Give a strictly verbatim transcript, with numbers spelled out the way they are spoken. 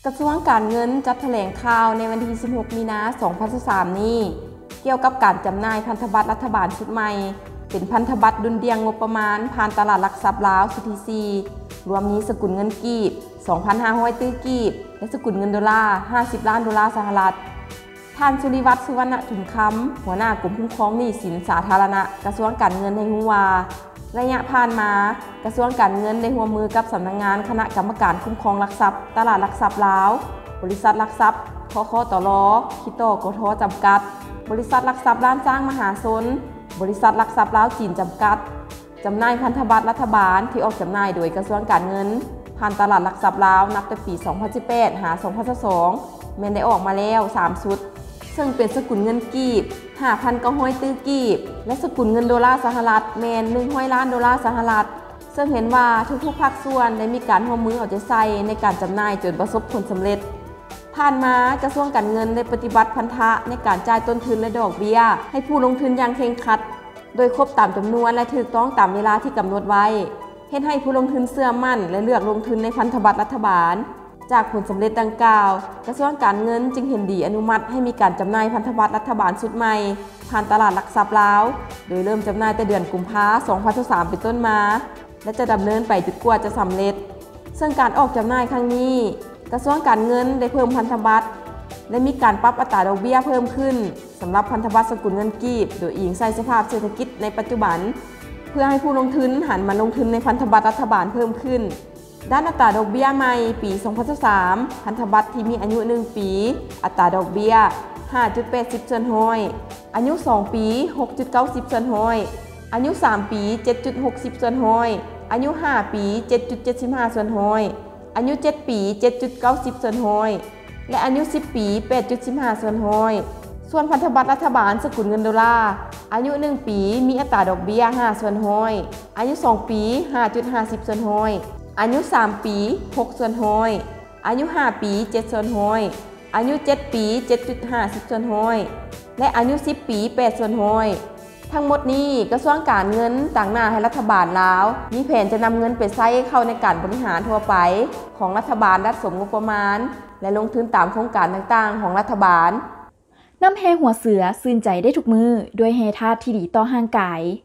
กระทรวงการเงินจัดแถลงข่าวในวันที่สิบหกมีนาคมสองพันสิบสามนี้เกี่ยวกับการจำหน่ายพันธบัตรรัฐบาลชุดใหม่เป็นพันธบัตรดุลเดียงงบประมาณผ่านตลาดหลักทรัพย์ลาว ซี ที ซี รวมมีสกุลเงินกีบ สองพันห้าร้อย ตื้อกีบและสกุลเงินดอลลาร์ห้าสิบล้านดอลลาร์สหรัฐท่านสุริวัฒน์ สุวรรณถุนคำหัวหน้ากลุ่มคุ้มครองหนี้สินสาธารณะกระทรวงการเงินให้รู้ว่าระยะผ่านมากระทรวงการเงินได้ร่วมมือกับสำนักงานคณะกรรมการคุ้มครองหลักทรัพย์ตลาดหลักทรัพย์ลาวบริษัทหลักทรัพย์ทคตลคิโตกทจำกัดบริษัทหลักทรัพย์ร้านจ้างมหาชนบริษัทหลักทรัพย์ลาวจีนจำกัดจำหน่ายพันธบัตรรัฐบาลที่ออกจำหน่ายโดยกระทรวงการเงินผ่านตลาดหลักทรัพย์ลาวนับแต่ปี สองพันสิบแปด หา สองพันสิบสอง แม้นได้ออกมาแล้วสามชุดซึ่งเป็นสกุลเงินกีบ ห้าพันเก้าร้อย ตื้อกีบและสกุลเงินดอลลาร์สหรัฐแมนหนึ่งร้อยล้านดอลลาร์สหรัฐซึ่งเห็นว่าทุกๆภาคส่วนได้มีการร่วมมือเอาใจใส่ในการจำหน่ายจนประสบผลสำเร็จผ่านมากระทรวงการเงินได้ปฏิบัติพันธะในการจ่ายต้นทุนและดอกเบี้ยให้ผู้ลงทุนอย่างเคร่งครัดโดยครบตามจำนวนและถูกต้องตามเวลาที่กำหนดไว้เฮ็ดให้ผู้ลงทุนเชื่อมั่นและเลือกลงทุนในพันธบัตรรัฐบาลจากผลสำเร็จดังกล่าวกระทรวงการเงินจึงเห็นดีอนุมัติให้มีการจำหน่ายพันธบัตรรัฐบาลชุดใหม่ผ่านตลาดหลักทรัพย์ลาวโดยเริ่มจำหน่ายแต่เดือนกุมภาพันธ์ สองพันสิบสาม เป็นต้นมาและจะดำเนินไปจนกว่าจะสำเร็จซึ่งการออกจำหน่ายครั้งนี้กระทรวงการเงินได้เพิ่มพันธบัตรและมีการปรับอัตราดอกเบี้ยเพิ่มขึ้นสำหรับพันธบัตรสกุลเงินกีบโดยอิงใส่สภาพเศรษฐกิจในปัจจุบันเพื่อให้ผู้ลงทุนหันมาลงทุนในพันธบัตรรัฐบาลเพิ่มขึ้นด้านอัตราดอกเบี้ยใหม่ปี สองพันสิบสาม พันธบัตรที่มีอายุหนึ่งปีอัตราดอกเบี้ย ห้าจุดแปดศูนย์ ส่วนห้อยอายุสองปี หกจุดเก้าศูนย์ ส่วนห้อยอายุสามปี เจ็ดจุดหกศูนย์ ส่วนห้อยอายุห้าปี เจ็ดจุดเจ็ดห้า ส่วนห้อยอายุเจ็ดปี เจ็ดจุดเก้าศูนย์ ส่วนห้อยและอายุสิบปี แปดจุดสิบห้า ส่วนห้อยส่วนพันธบัตรรัฐบาลสกุลเงินดอลลาร์อายุหนึ่งปีมีอัตราดอกเบี้ยห้าส่วนห้อยอายุสองปี ห้าจุดห้าศูนย์ ส่วนห้อยอายุสามปี หกส่วนห้อยอายุห้าปี เจ็ดส่วนห้อยอายุเจ็ดปี เจ็ดจุดห้าศูนย์ ส่วนห้อยและอายุสิบปี แปดส่วนห้อยทั้งหมดนี้กระทรวงการเงินต่างหน้าให้รัฐบาลลาวมีแผนจะนำเงินไปใช้เข้าในการบริหารทั่วไปของรัฐบาลรัฐสมงบประมาณและลงทุนตามโครงการต่างๆของรัฐบาลน้ำแฮหัวเสือซื่นใจได้ทุกมือด้วยแฮธาตุที่ดีต่อห่างกาย